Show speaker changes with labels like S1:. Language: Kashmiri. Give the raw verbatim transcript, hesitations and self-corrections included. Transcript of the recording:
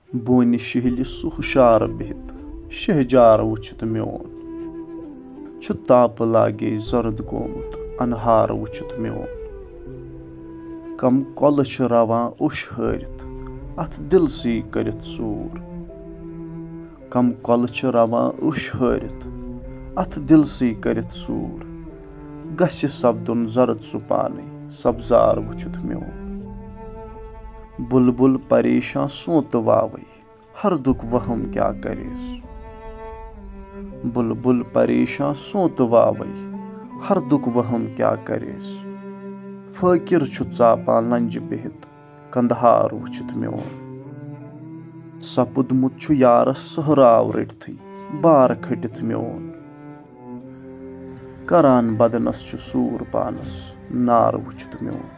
S1: بونہِ شہلہِ سُہ ہُشار بِہِتھ شہجار وٕچھِتھ میون چھُ تاپہٕ لاگے زرد گومُت انہار وٕچھِتھ میون کم کۄلہٕ چھِ رَوان اوٚش ہٲرِتھ اتھ دِلسٕے کٔرِتھ ژوٗر کم کۄلہٕ چھِ رَوان اوٚش ہٲرِتھ اتھ دِلسٕے کٔرِتھ ژوٗر گژھِ سپدُن زرد سُہ پانے سبزار وٕچھِتھ میون بُلبُل پریشان سونتہٕ واوے ہردُک وہم کیٛاہ کریس بُلبُل پریشان سونتہٕ واوے ہردُک وہم کیٛاہ کریس فٲقِر چھُ ژاپان لنجہِ بِہِتھ کندہار وٕچھِتھ میون سپُدمُت چھُ یارس سہراو رٔٹتھٕے بار کھٔٹِتھ میون کران بدنس چھُ سوٗر پانس نار وٕچھِتھ میون